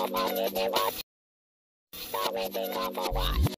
Come on, let me watch. Now we the number one.